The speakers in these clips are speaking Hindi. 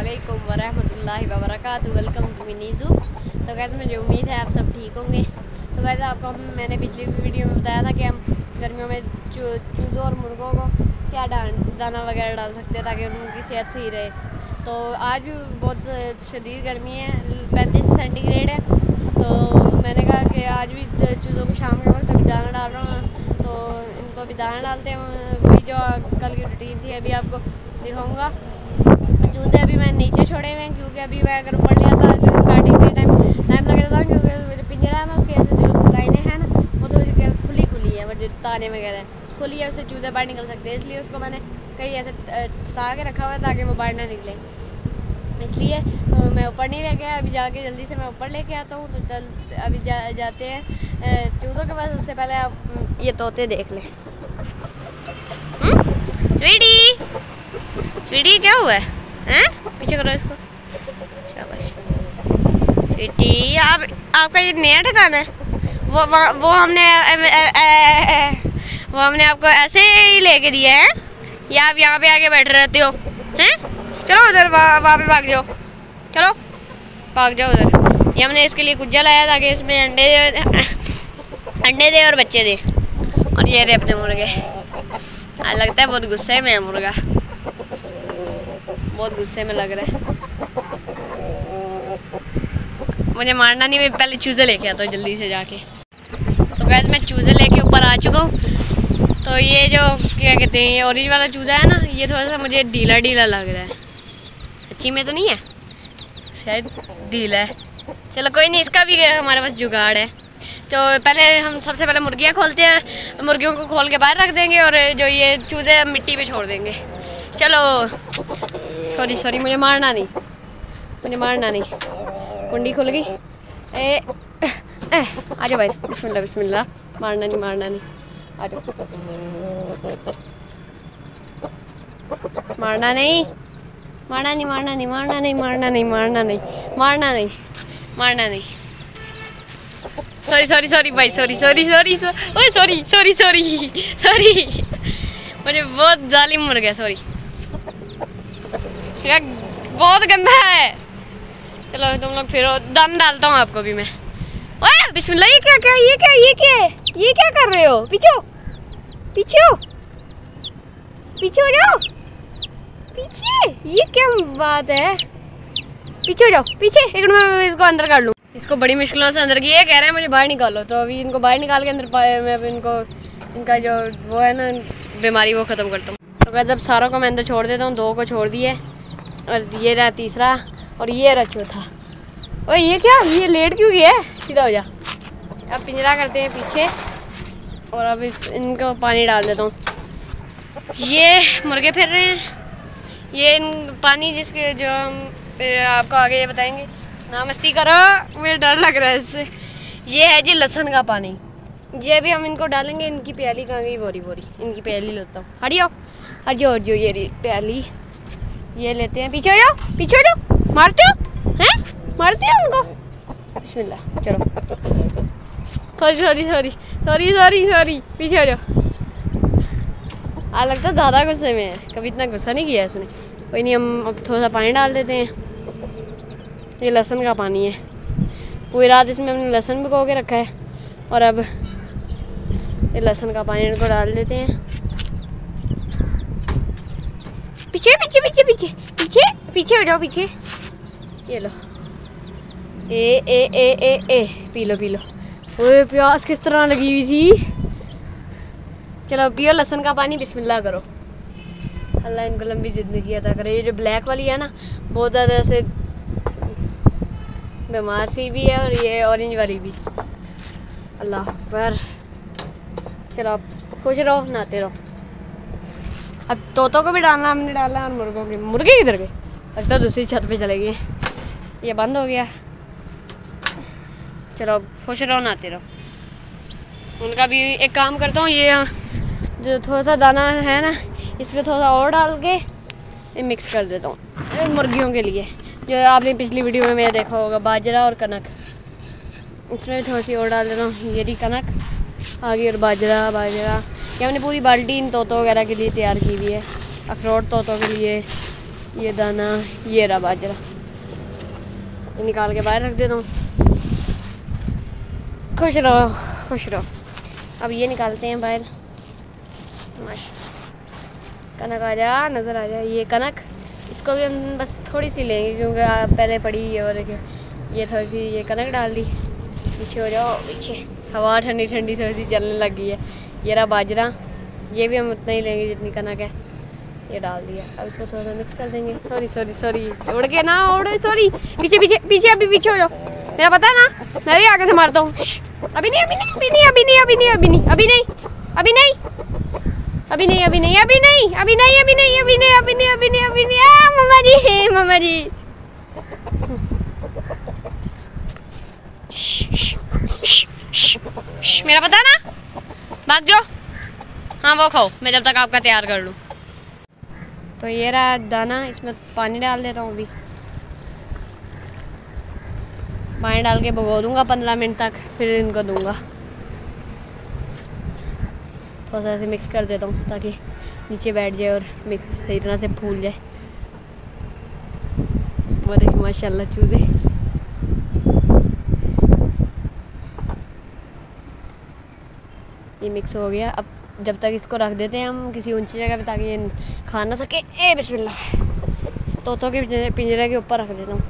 अस्सलामुअलैकुम वरहमतुल्लाहि वबरकातुहू। Welcome to नीज़ू। तो गैस मुझे उम्मीद है आप सब ठीक होंगे। तो गैस आपको मैंने पिछली वीडियो में बताया था कि हम गर्मियों में चूज़ों और मुर्गों को क्या दाना वगैरह डाल सकते हैं ताकि उनकी सेहत सही रहे। तो आज भी बहुत शदीद गर्मी है, 35 सेंटीग्रेड है। तो मैंने कहा कि आज भी चूज़ों को शाम के वक्त अभी दाना डाल रहा हूँ, तो इनको अभी दाना डालते हैं। वही जो कल की रूटीन थी अभी आपको दिखाऊँगा। चूज़े अभी मैं नीचे छोड़े हुए हैं क्योंकि अभी मैं अगर ऊपर ले आता ऐसे स्टार्टिंग के टाइम लगता था, क्योंकि पिंजरा है ना उसके ऐसे जो लाइनें हैं ना वो थोड़ी खुली है, वो जो ताने वगैरह खुली है, उससे चूज़े बाहर निकल सकते हैं। इसलिए उसको मैंने कहीं ऐसे फंसा के रखा हुआ है ताकि वो बाहर ना निकले। इसलिए तो मैं ऊपर नहीं लेके आया, अभी जाके जल्दी से मैं ऊपर लेके आता हूँ। तो अभी जाते हैं चूज़ों के पास। उससे पहले आप ये तोते देख लें। स्वीटी क्या हुआ है? हैं? पीछे करो इसको। शाबाश स्वीटी। आपका ये नया ठिकाना है? वो हमने आपको ऐसे ही लेके दिया है या आप यहाँ पे आके बैठे रहते हो? हैं? चलो उधर वहाँ पे भाग जाओ, चलो भाग जाओ उधर। ये हमने इसके लिए कुज्जा लाया ताकि इसमें अंडे दे और बच्चे दे। और ये रहे अपने मुर्गे। लगता है बहुत गुस्से में है मुर्गा, बहुत गुस्से में लग रहा है। मुझे मारना नहीं, मैं पहले चूज़े लेके आता हूँ जल्दी से जाके। तो गैस मैं चूज़े लेके ऊपर आ चुका हूँ। तो ये जो क्या कहते हैं, ये ऑरेंज वाला चूज़ा है ना, ये थोड़ा सा मुझे ढीला लग रहा है। सच्ची में तो नहीं है, शायद ढीला है। चलो कोई नहीं, इसका भी हमारे पास जुगाड़ है। तो हम सबसे पहले मुर्गियाँ खोलते हैं, मुर्गियों को खोल के बाहर रख देंगे और जो ये चूज़े मिट्टी पे छोड़ देंगे। चलो सॉरी मुझे मारना नहीं, कुंडी खुल गई। आ जाओ भाई, बिस्मिल्लाह। मारना नहीं आ जाओ। मारना नहीं। सॉरी भाई, सॉरी। मुझे बहुत जालिम मुर्गा, सॉरी। बहुत गंदा है। चलो तुम लोग फिर दाना डालता हूँ आपको भी मैं। ओए बिस्मिल्लाह। ये क्या कर रहे हो? पीछे हो जाओ। पीछे, ये क्या बात है? पीछे हो जाओ, पीछे। एक मिनट मैं इसको अंदर कर लूँ। इसको बड़ी मुश्किलों से अंदर की, ये कह रहे हैं मुझे बाहर निकालो। तो अभी इनको बाहर निकाल के अंदर मैं अभी इनका जो वो है ना बीमारी वो ख़त्म करता हूँ। तो मैं जब सारों को मैं अंदर छोड़ देता हूँ, 2 को छोड़ दिए और ये रहा तीसरा और ये रहा चौथा। ओए ये क्या, ये लेट क्यों गया है? सीधा हो जा। अब पिंजरा करते हैं पीछे और अब इनको पानी डाल देता हूँ। ये मुर्गे फिर रहे हैं। ये पानी जिसके जो हम आपको आगे ये बताएंगे। ना मस्ती करो, मुझे डर लग रहा है इससे। ये है जी लहसुन का पानी। ये भी हम इनको डालेंगे। इनकी प्याली कहाँ गई? बोरी इनकी प्याली लेता हूँ। हटियो ये रही प्याली, ये लेते हैं। पीछे हो जाओ। मारते हो उनको? बिस्मिल्लाह। चलो सॉरी। पीछे हो जाओ। लगता ज़्यादा गुस्से में है, कभी इतना गुस्सा नहीं किया इसने। कोई नहीं, हम अब थोड़ा सा पानी डाल देते हैं। ये लहसुन का पानी है, पूरी रात इसमें हमने लहसुन भिगो के रखा है। और अब ये लहसुन का पानी इनको डाल देते हैं। पीछे हो जाओ, पीछे। ये लो, पी लो। ओए प्यास किस तरह लगी हुई थी। चलो पियो लहसुन का पानी, बिस्मिल्लाह करो। अल्लाह इनको लंबी ज़िंदगी अता करे। ये जो ब्लैक वाली है ना, बहुत ज़्यादा ऐसे बीमार सी भी है और ये ऑरेंज वाली भी। अल्लाह पर चलो आप खुश रहो, नहाते रहो। अब तोतों को भी डालना हमने डाला और मुर्गों के। मुर्गे किधर गए? लगता है दूसरी छत पे चले गए। ये बंद हो गया। चलो खुश रहो, नहाते रहो। उनका भी एक काम करता हूँ, ये जो थोड़ा सा दाना है ना इसमें थोड़ा सा और डाल के मिक्स कर देता हूँ मुर्गियों के लिए। जो आपने पिछली वीडियो में मैं देखा होगा, बाजरा और कनक, इसमें थोड़ी सी और डाल देता हूँ। ये रही कनक आगे और बाजरा। ये हमने पूरी बाल्टी इन तोतों वगैरह के लिए तैयार की हुई है। अखरोट तोतों के लिए, ये दाना, ये रहा बाजरा, ये निकाल के बाहर रख देता हूँ। खुश रहो खुश रहो। अब ये निकालते हैं बाहर। कनक आ जा, नज़र आ जाए ये कनक। इसको भी हम बस थोड़ी सी लेंगे क्योंकि पहले पड़ी है। और देखिए ये थोड़ी सी ये कनक डाल दी। पीछे हो जाओ पीछे, हवा ठंडी ठंडी थोड़ी सी चलने लग गई है। ये रहा बाजरा, ये भी हम उतना ही लेंगे जितनी कनक है। ये डाल दिया। अब इसको थोड़ा सा मिक्स कर देंगे। सॉरी सॉरी सॉरी, उड़ के ना उड़, सॉरी। पीछे पीछे पीछे, अभी पीछे हो जाओ। मेरा पता है ना, मैं भी आगे से मारता हूँ। अभी नहीं अभी नहीं अभी नहीं अभी नहीं अभी नहीं अभी नहीं अभी नहीं अभी नहीं अभी नहीं अभी नहीं अभी नहीं अभी नहीं अभी नहीं अभी नहीं अभी नहीं अभी नहीं अभी नहीं। मम्मा जी मम्मा जी, मेरा पता ना, भाग जाओ। हाँ वो खाओ, मैं जब तक आपका तैयार कर लूँ। तो ये रहा दाना, इसमें पानी डाल देता हूँ। अभी पानी डाल के भिगो दूँगा 15 मिनट तक, फिर इनको दूँगा। थोड़ा सा ऐसे मिक्स कर देता हूँ ताकि नीचे बैठ जाए और मिक्स सही तरह से फूल जाए। वो देखिए माशाल्लाह चूज़े। ये मिक्स हो गया। अब जब तक इसको रख देते हैं हम किसी ऊंची जगह पे ताकि ये खा ना सके। ए बिस्मिल्लाह, तोतों के पिंजरे के ऊपर रख देता हूँ।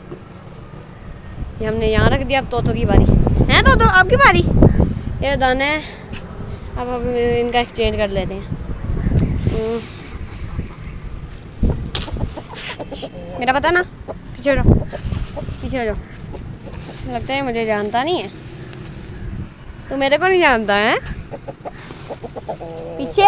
ये हमने यहाँ रख दिया। अब तोतों की बारी है। तोतों आपकी बारी। ये दाना है, अब इनका एक्सचेंज कर लेते हैं। मेरा पता ना, पीछे हो जाओ पीछे हो जाओ। लगता है मुझे जानता नहीं है, तू मेरे को नहीं जानता है। पीछे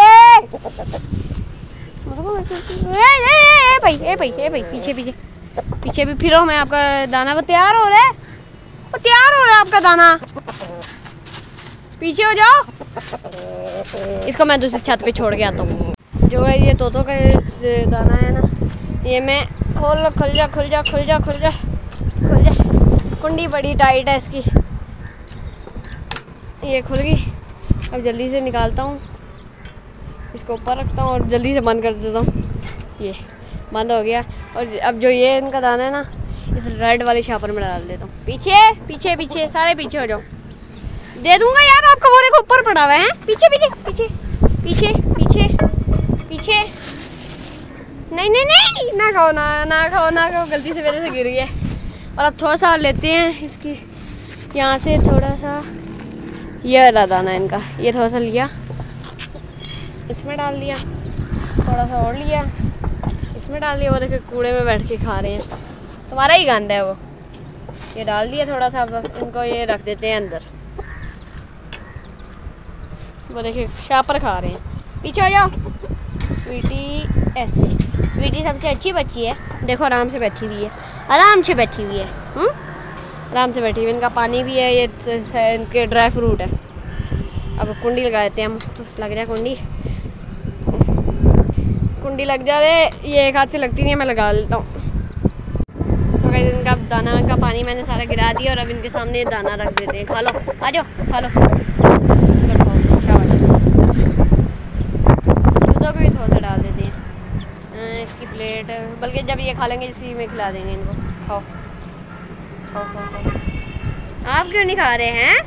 भाई पीछे पीछे पीछे भी फिरो। मैं आपका दाना वो तैयार हो रहा है, वो तैयार हो रहा है आपका दाना। पीछे हो जाओ। इसको मैं दूसरी छत पे छोड़ के आता हूँ। जो है ये तोतों का दाना है ना, ये मैं खुल जा खुल जा खुल जा खुल जा खुल जा। कुंडी बड़ी टाइट है इसकी, ये खुल गई। अब जल्दी से निकालता हूँ, इसको ऊपर रखता हूँ और जल्दी से बंद कर देता हूँ। ये बंद हो गया। और अब जो ये इनका दाना है ना, इस रेड वाले शापर में डाल देता हूँ। पीछे पीछे पीछे, सारे पीछे हो जाओ। दे दूँगा यार आपका, वो देखो ऊपर पड़ा हुआ है। पीछे पीछे पीछे पीछे पीछे पीछे। नहीं नहीं नहीं, ना खाओ ना खाओ, गलती से मेरे से गिर गया। और अब थोड़ा सा लेते हैं इसकी, यहाँ से थोड़ा सा। ये रहा दाना इनका, ये थोड़ा सा लिया, इसमें डाल दिया। थोड़ा सा और लिया, इसमें डाल दिया। वो देखिए कूड़े में बैठ के खा रहे हैं, तुम्हारा ही गंद है वो। ये डाल दिया थोड़ा सा। अब इनको ये रख देते हैं अंदर। वो देखिए शापर खा रहे हैं। पीछे हो जाओ। स्वीटी ऐसे, स्वीटी सबसे अच्छी बच्ची है। देखो आराम से बैठी हुई है, आराम से बैठी हुई है। आराम से बैठी हुई। इनका पानी भी है, ये इनके ड्राई फ्रूट है। अब कुंडी लगा देते हैं हम। लग जाए कुंडी, कुंडी लग जा रहे। ये एक हाथ से लगती नहीं है, मैं लगा लेता हूँ। तो गाइस इनका दाना का पानी मैंने सारा गिरा दिया और अब इनके सामने ये दाना रख देते हैं। खा लो, आ जाओ खा लो। दूधों को भी थोड़ा सा डाल देते हैं इसकी प्लेट, बल्कि जब ये खा लेंगे इसी में खिला देंगे इनको। खाओ खाओ खाओ खाओ। आप क्यों नहीं खा रहे हैं?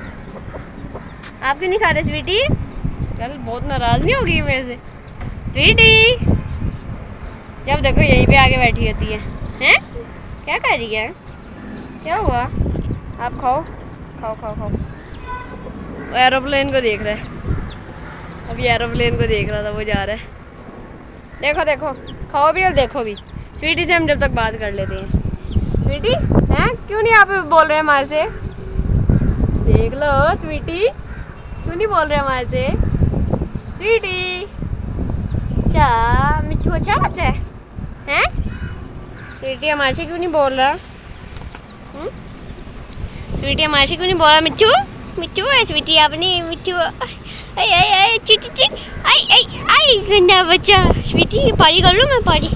आप क्यों नहीं खा रहे स्वीटी? चल बहुत नाराज़ नहीं होगी मेरे से स्वीटी? जब देखो यहीं पे आके बैठी होती है। हैं क्या कर रही है? क्या हुआ? आप खाओ खाओ खाओ खाओ। एरोप्लेन को देख रहा है, अभी एरोप्लेन को देख रहा था, वो जा रहा है। देखो देखो, खाओ भी और देखो भी। स्वीटी से हम जब तक बात कर लेते हैं। स्वीटी हैं, क्यों नहीं आप बोल रहे हैं हमारे से? देख लो स्वीटी, क्यों नहीं बोल रहे हमारे से? स्वीटी क्या मिट्टू अच्छा बच्चा है? स्वीटी हमारे से क्यों नहीं बोल रहा? स्वीटी हमारे से क्यों नहीं बोल रहा? मिट्टू मिट्टू है स्वीटी अपनी। मिट्टू आई आई आई ची ची ची आई आई आई गंदा बच्चा। स्वीटी पारी कर लो, मैं पारी।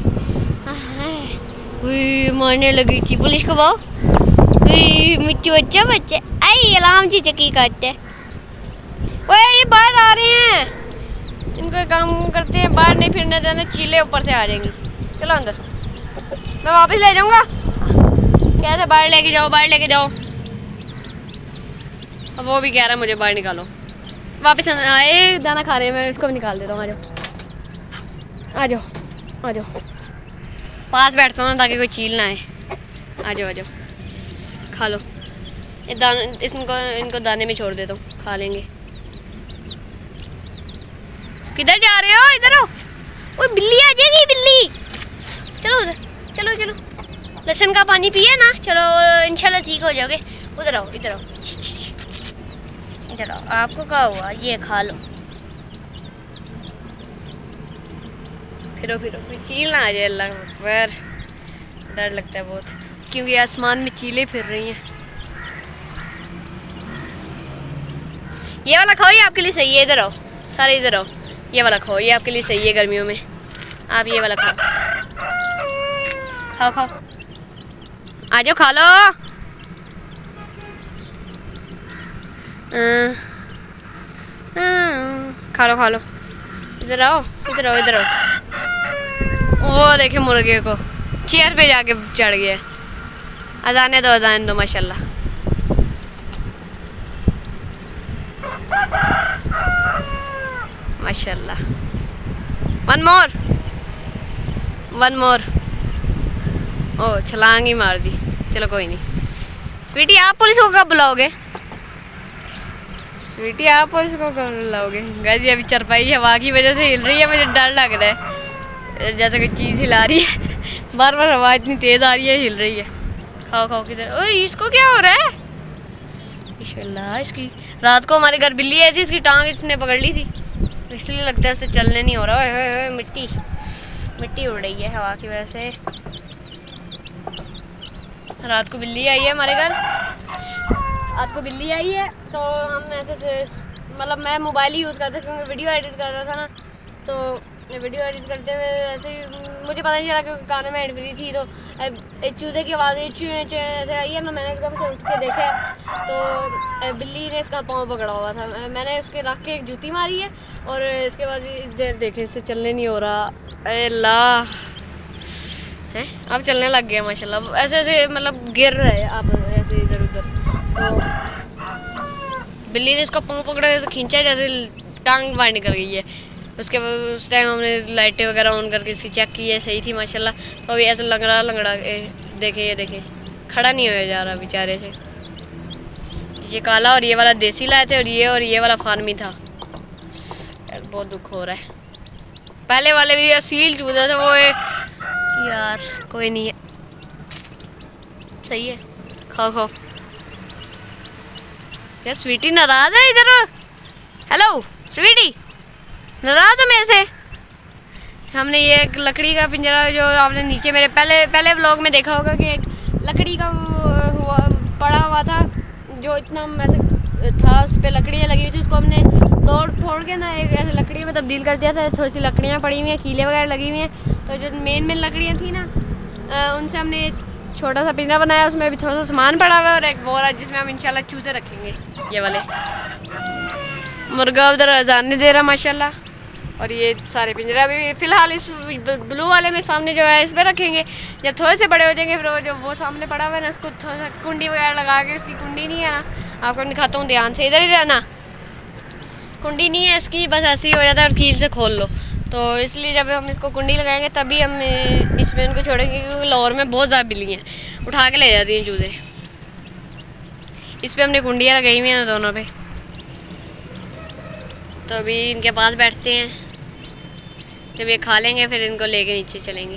मारने लगी थी, पुलिस को बाओ। मिट्टू अच्छा बच्चा। आई अलार्म ची चक्की काटते। ओए ये बाहर आ रहे हैं, इनको काम करते हैं। बाहर नहीं फिरने देना, चीले ऊपर से आ जाएंगी। चलो अंदर। मैं वापस ले जाऊँगा। कैसे बाहर लेके जाओ, बाहर लेके जाओ। अब वो भी कह रहा है मुझे बाहर निकालो। वापस आए, दाना खा रहे हैं, मैं इसको भी निकाल देता हूँ। आ जाओ आ जाओ आ जाओ, पास बैठता हूँ ना ताकि कोई चील ना आए। आ जाओ आ जाओ, खा लो। ये दाना इनको दाने में छोड़ देता हूँ, खा लेंगे। किधर जा रहे हो? इधर आओ। वो बिल्ली आ जाएगी, बिल्ली। चलो उधर, चलो चलो। लहसुन का पानी पिए ना, चलो इंशाल्लाह ठीक हो जाओगे। उधर आओ, इधर आओ, इधर आओ। आपको क्या हुआ? ये खा लो। फिरो फिरो, चील ना आ जाए। अल्लाह अकबर, डर लगता है बहुत, क्योंकि आसमान में चीलें फिर रही हैं। ये वाला खाओ, ये आपके लिए सही है। इधर आओ सारे, इधर आओ। ये वाला खाओ, ये आपके लिए सही है गर्मियों में। आप ये वाला खाओ, खाओ खाओ। आ जाओ, खा लो। खा लो खा लो। इधर आओ, इधर आओ, इधर आओ। वो देखे मुर्गे को, चेयर पे जाके चढ़ गया। अजाने दो, अजाने दो। माशाल्लाह। माशाल्लाह। One more, one more. ओ, छलांग ही मार दी। चलो कोई नहीं। स्वीटी, आप पुलिस को कब बुलाओगे? स्वीटी, आप पुलिस को कब बुलाओगे? गाइस ये अभी चरपाई हवा की वजह से हिल रही है, मुझे डर लग रहा है जैसे कोई चीज़ हिला रही है। बार बार हवा इतनी तेज़ आ रही है, हिल रही है। खाओ खाओ। किधर? ओए, इसको क्या हो रहा है? इंशाल्लाह इसकी रात को हमारे घर बिल्ली आई थी, इसकी टांग इसने पकड़ ली थी, इसलिए लगता है उसे चलने नहीं हो रहा। ओए मिट्टी मिट्टी उड़ रही है हवा की वजह से। रात को बिल्ली आई है हमारे घर, रात को बिल्ली आई है तो हम ऐसे मतलब मैं मोबाइल ही यूज़ करता था क्योंकि वीडियो एडिट कर रहा था ना, तो वीडियो एडिट करते हुए ऐसे ही मुझे पता नहीं चला क्योंकि कानों में हेड फ्री थी, तो एक चूज़े की आवाज़ ऐसे आई है ना, मैंने एकदम से उठ के देखा तो बिल्ली ने इसका पाँव पकड़ा हुआ था। मैंने उसके रख के एक जूती मारी है और इसके बाद देर देखे इससे चलने नहीं हो रहा। अल्लाह है, अब चलने लग गया माशाल्लाह। ऐसे ऐसे मतलब गिर रहे आप ऐसे इधर उधर, तो बिल्ली ने इसका पाँव पकड़ा, ऐसे खींचा जैसे टांग बाहर निकल गई है। उसके बाद उस टाइम हमने लाइटें वगैरह ऑन करके इसकी चेक की है, सही थी माशाल्लाह। तो अभी ऐसे लंगड़ा लंगड़ा देखे, ये देखे खड़ा नहीं होया जा रहा बेचारे से। ये काला और ये वाला देसी लाए थे, और ये वाला फार्मी था। यार बहुत दुख हो रहा है। पहले वाले भी असील चूजा थे वो यार, कोई नहीं है, सही है। खाओ खाओ। यार स्वीटी नाराज है, इधर हेलो स्वीटी, नाराज हो मेरे से? हमने ये एक लकड़ी का पिंजरा, जो आपने नीचे मेरे पहले व्लॉग में देखा होगा कि एक लकड़ी का पड़ा हुआ था जो इतना ऐसे था, उस पर लकड़ियाँ लगी हुई थी, उसको हमने तोड़ फोड़ के ना एक ऐसे लकड़ी में तब्दील कर दिया था। थोड़ी सी लकड़ियाँ पड़ी हुई हैं, कीले वगैरह लगी हुई हैं, तो जो मेन लकड़ियाँ थी ना उनसे हमने छोटा सा पिंजरा बनाया। उसमें अभी थोड़ा सा सामान पड़ा हुआ है और एक बोरा जिसमें हम इंशाल्लाह चूजे रखेंगे। ये वाले मुर्गा उधर अजान नहीं दे रहा माशाल्लाह, और ये सारे पिंजरा भी फ़िलहाल इस ब्लू वाले में सामने जो है इस पर रखेंगे। जब थोड़े से बड़े हो जाएंगे फिर वो जो वो सामने पड़ा हुआ है ना, उसको थोड़ा सा कुंडी वगैरह लगा के, उसकी कुंडी नहीं है ना, आपको दिखाता हूँ ध्यान से, इधर ही रहना। कुंडी नहीं है इसकी, बस ऐसे ही हो जाता है और कील से खोल लो, तो इसलिए जब हम इसको कुंडी लगाएंगे तभी हम इसमें उनको छोड़ेंगे, क्योंकि लाहौर में बहुत ज़्यादा बिल्ली हैं, उठा के ले जाती हैं चूज़े। इस पर हमने कुंडियाँ लगाई हुई हैं ना दोनों पे, तो अभी इनके पास बैठते हैं, जब ये खा लेंगे फिर इनको लेके नीचे चलेंगे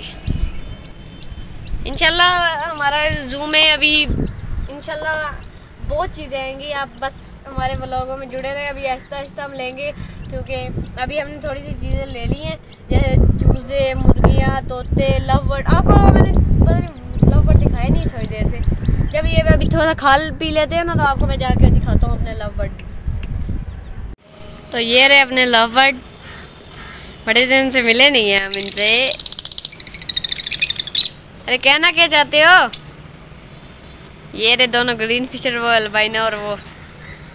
इंशाल्लाह। हमारा ज़ू में अभी इंशाल्लाह बहुत चीज़ें आएंगी, आप बस हमारे व्लॉगों में जुड़े रहे। अभी आहिस्ता आहिस्ता हम लेंगे, क्योंकि अभी हमने थोड़ी सी चीज़ें ले ली हैं, जैसे चूज़े, मुर्गियाँ, तोते, लव बर्ड। आपको मैंने पता नहीं लव बर्ड दिखाया नहीं थोड़ी देर से। जब ये अभी थोड़ा सा खाल पी लेते हैं ना, तो आपको मैं जाके दिखाता हूँ अपने लव बर्ड। तो ये रहे अपने लव बर्ड, बड़े दिन से मिले नहीं हैं हम इनसे। अरे कहना क्या चाहते हो? ये रहे दोनों ग्रीन फिशर, वो अल्बाइना और वो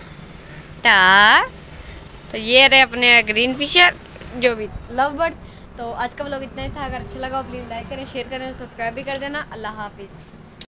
टा। तो ये रहे अपने ग्रीन फिशर जो भी लव बर्ड्स। तो आज का व्लॉग इतना ही था। अगर अच्छा लगा प्लीज़ लाइक करें, शेयर करें, सब्सक्राइब भी कर देना। अल्लाह हाफिज़।